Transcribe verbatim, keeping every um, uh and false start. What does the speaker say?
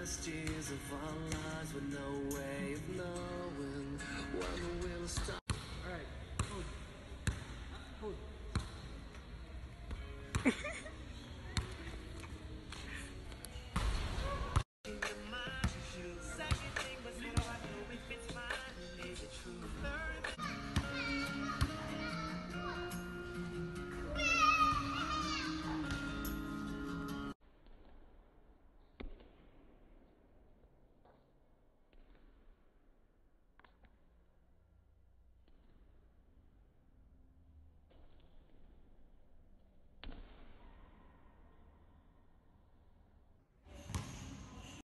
last years of our lives with no way of knowing when the wheel will stop.